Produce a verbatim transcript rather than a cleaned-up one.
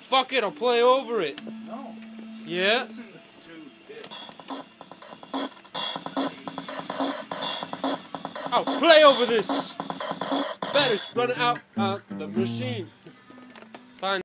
Fuck it, I'll play over it. No. Yeah? Listen to it. I'll play over this. Battery's running out of the machine.